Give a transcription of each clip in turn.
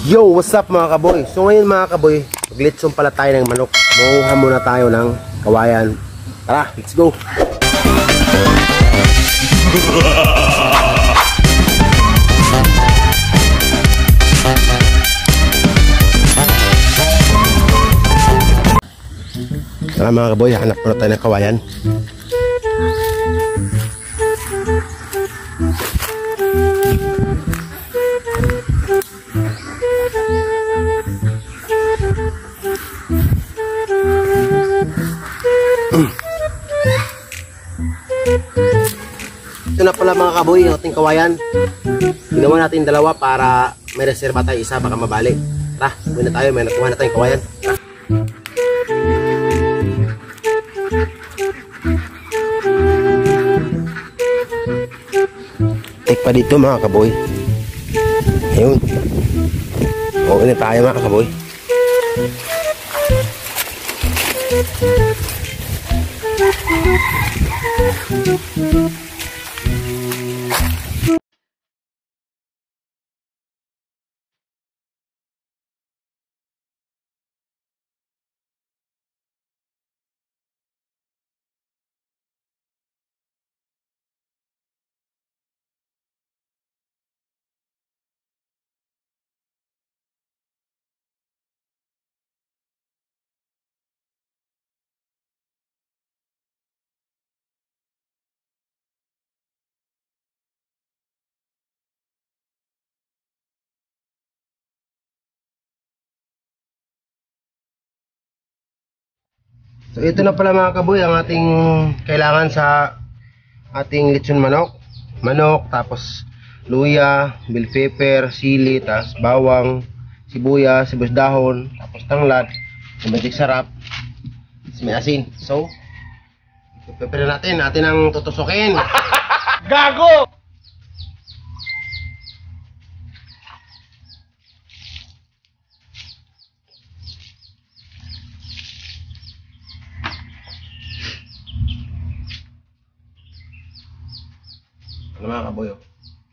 Yo, what's up mga kaboy? So ngayon mga kaboy, maglitsong pala tayo ng manok. Manguha muna tayo ng kawayan. Tara, let's go! Tara mga kaboy, hanap muna tayo ng kawayan. Ito na pala mga kaboy, yung ating kawayan. Ginawa natin dalawa para may reserva tayo isa, baka mabalik. Tara, buhay na tayo, may nakuha na tayong kawayan. Tara. Take pa dito mga kaboy. Ayun. Okay na tayo mga kaboy. So ito na pala mga kaboy ang ating kailangan sa ating lechon manok. Manok, tapos luya, bell pepper, sili, tapos bawang, sibuyas, dahon, tapos tanglad, magic sarap, tapos may asin. So, pepper natin ang tutusukin. Gago! Ano mga kaboy, oh.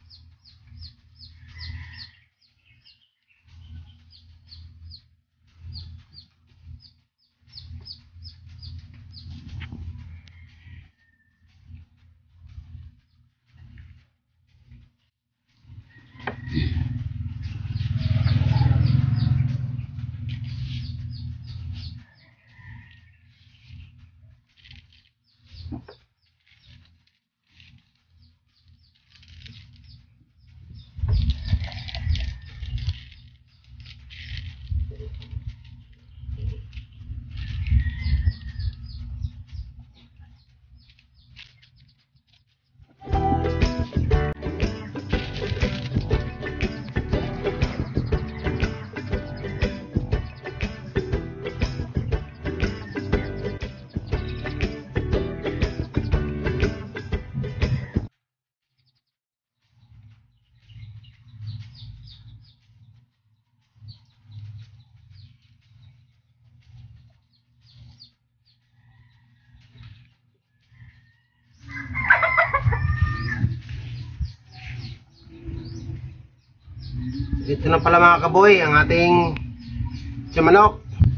Ito na pala mga kaboy ang ating manok.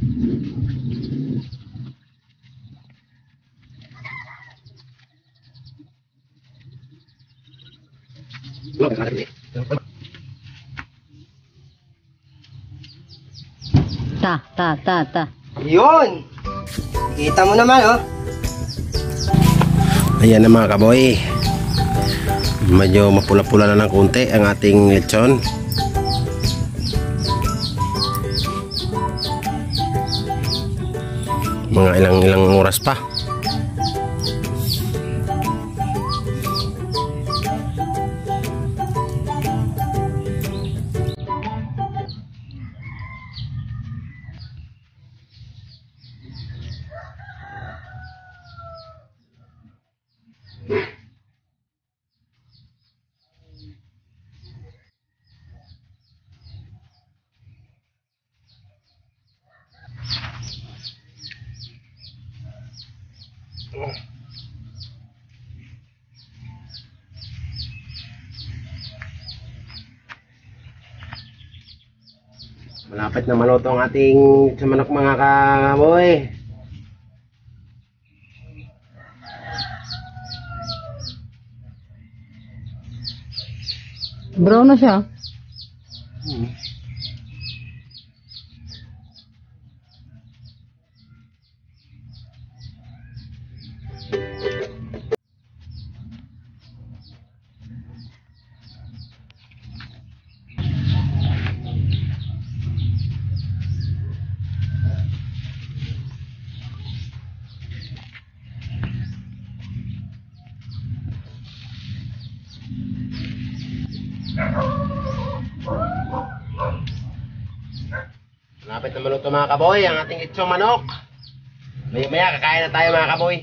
Ta. Yun! Kita mo naman, oh. Ayan na mga kaboy. Medyo mapula-pula na ng konti ang ating lechon. Mga ilang oras pa. Malapit na maluto ang ating sa manok mga kaboy. Brown na siya. Malapit na maluto mga kaboy ang ating itsong manok. Maya maya kakain na tayo mga kaboy.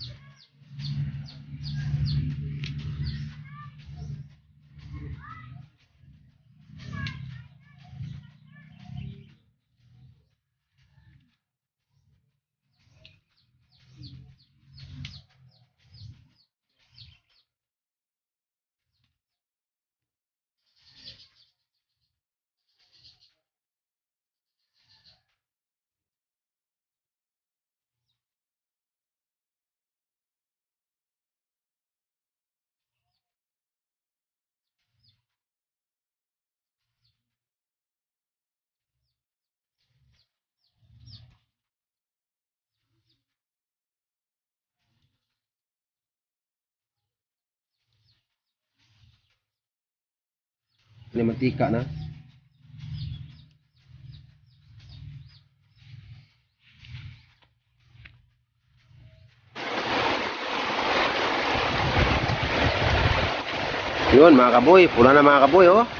May mantika na. Yun mga kaboy, pula na mga kaboy oh.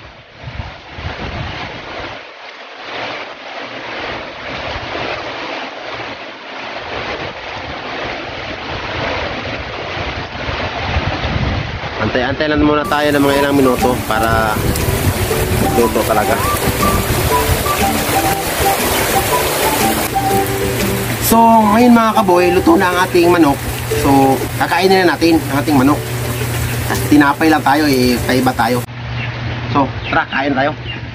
Antay-antay lang muna tayo ng mga ilang minuto para luto talaga. So ngayon mga kaboy, luto na ang ating manok. So kakainin na natin ang ating manok. Tinapay lang tayo eh, kaiba tayo. So tara, kain tayo.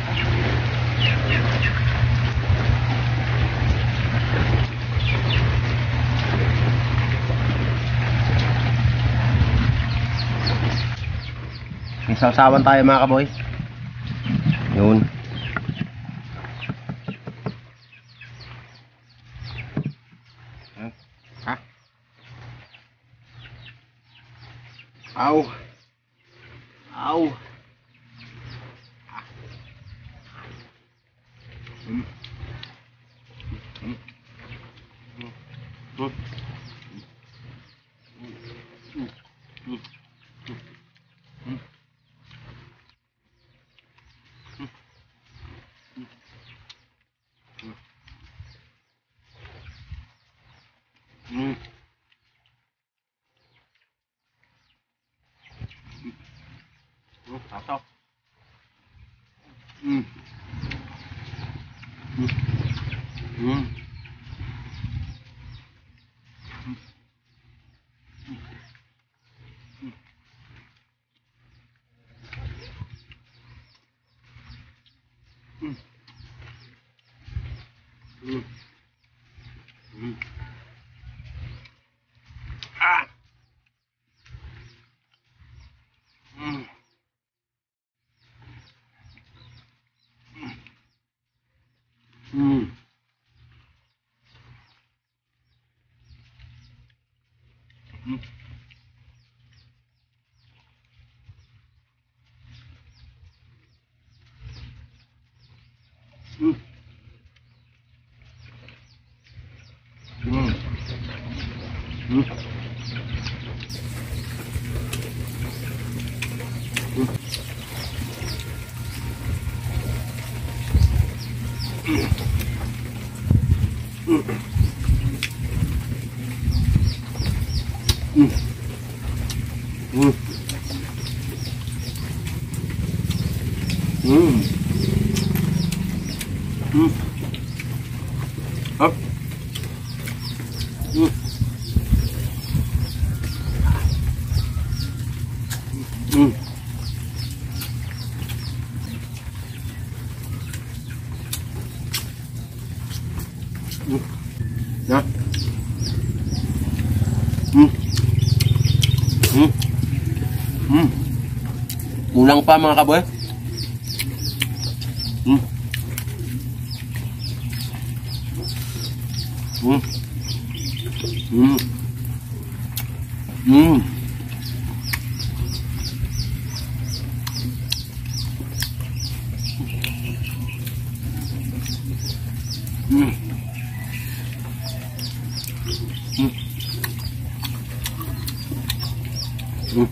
May sausawan tayo mga kaboy. Yun. Ha? Aw. Aw. Sao? Up. Na. Mm. Mm. Mm. Kulang pa mga kaboy. Mm. Mm. Mm. Mm. Mm. Mm. Mm.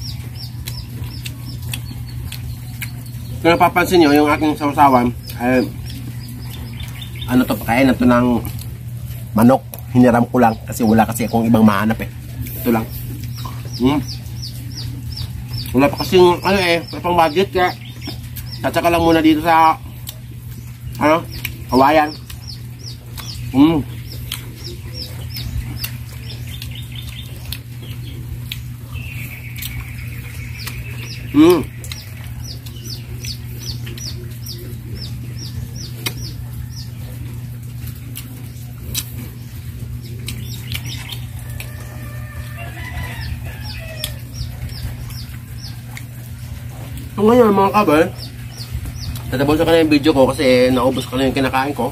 Kung napapansin nyo, yung aking sausawan ay ano to, pakain na to ng manok. Hiniram ko lang kasi wala kasi akong ibang mahanap eh. Ito lang. Wala pa kasing ano eh, pang budget kaya tatsaka lang muna dito sa ano, kawayan. So ngayon mga kabal, tatapos ko na yung video ko kasi naubos ko na yung kinakain ko.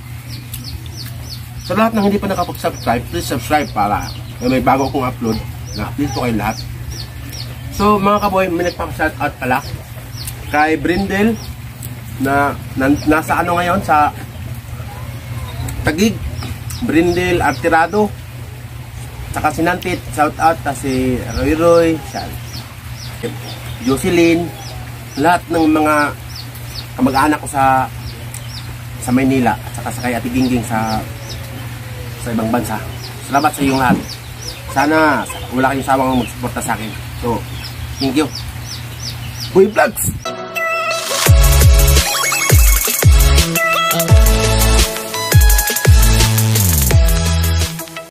Sa lahat ng hindi pa nakapag-subscribe, please subscribe para may bago akong upload na please po kayo lahat. So mga kaboy, may nagpapashoutout pala kay Brindel na nasa ano ngayon sa Taguig, Brindel Artirado, saka si Nantit, shoutout ta si Roy, Jocelyn, lahat ng mga kamag-anak ko sa Maynila at saka sa kay Ate Gingging sa ibang bansa. Salamat sa iyong lahat. Sana wala kayong sawang magsuporta sa akin. So, thank you. Boy Vlogs!